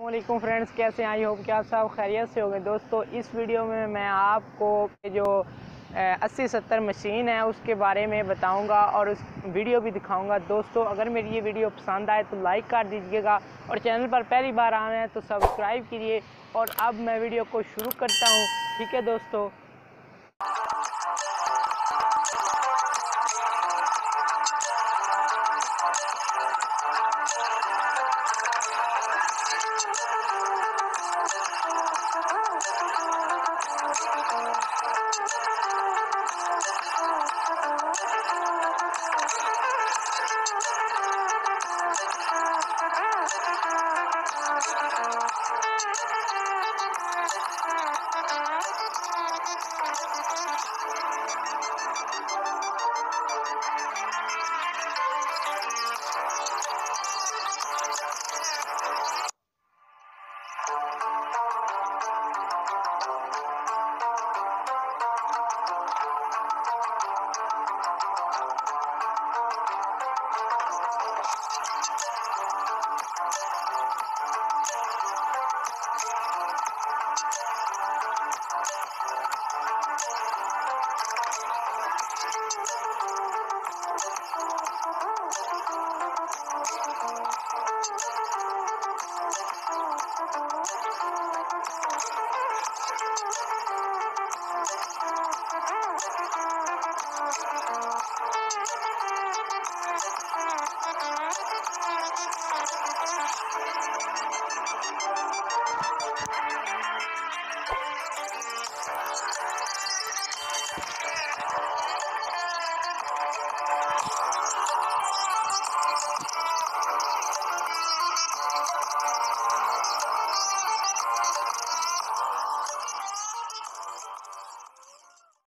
वालेकुम फ्रेंड्स, कैसे हैं? आई होप कि आप सब खैरियत से होंगे। दोस्तों, इस वीडियो में मैं आपको जो 80-70 मशीन है उसके बारे में बताऊंगा और उस वीडियो भी दिखाऊंगा। दोस्तों, अगर मेरी ये वीडियो पसंद आए तो लाइक कर दीजिएगा और चैनल पर पहली बार आ रहे हैं तो सब्सक्राइब कीजिए। और अब मैं वीडियो को शुरू करता हूँ। ठीक है दोस्तों।